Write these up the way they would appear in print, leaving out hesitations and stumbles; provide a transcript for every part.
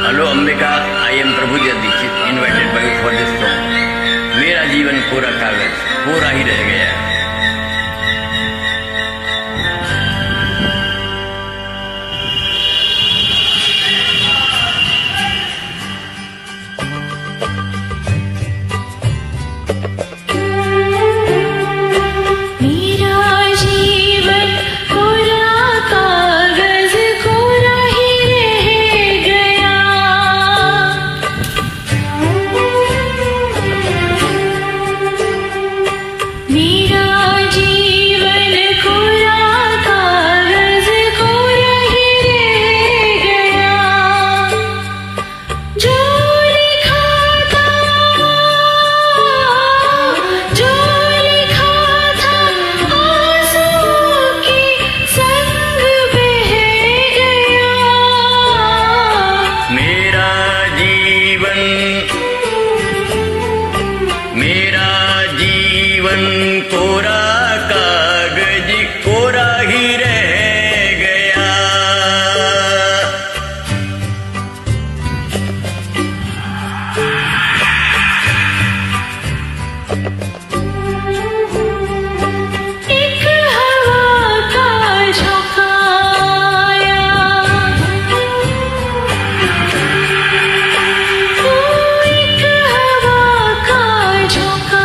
Hello Ambika, I am Prabhudev Dikshit invited by for this song. मेरा जीवन कोरा कागज कोरा ही रह गया। कोरा कागज कोरा ही रह गया। एक हवा का झोंका आया, एक हवा का झोंका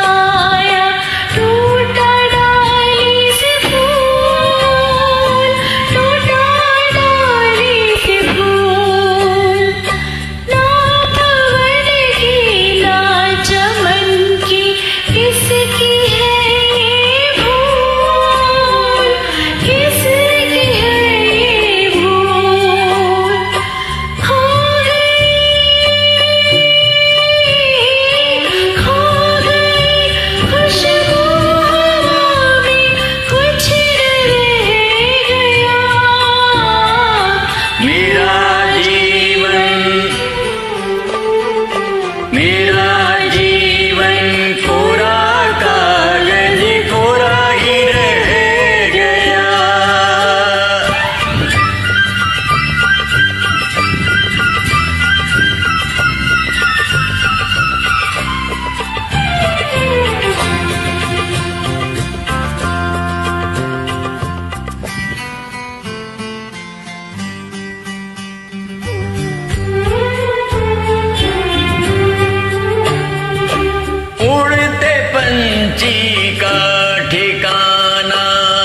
पंछी का ठिकाना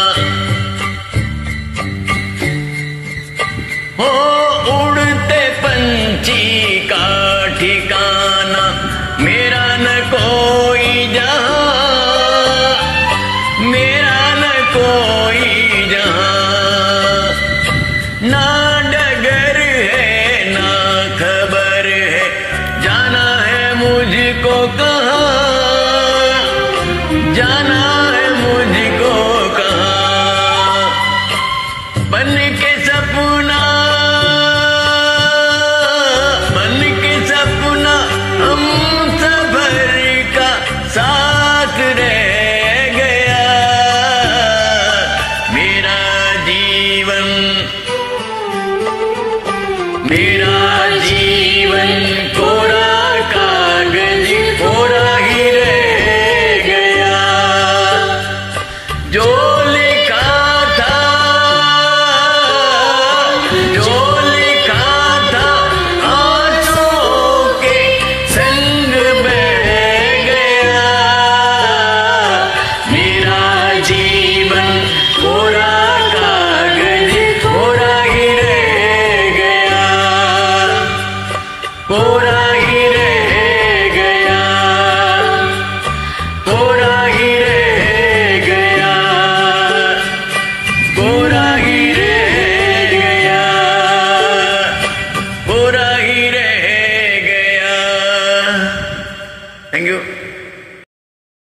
हो, उड़ते पंछी का ठिकाना मेरा न कोई जहां, मेरा न कोई जहां। ना डगर है ना खबर है, जाना है मुझको कहाँ, जाना है मुझको कहाँ। बन के सपना, बन के सपना हम सफर का साथ रह गया। मेरा जीवन, मेरा जीवन कोरा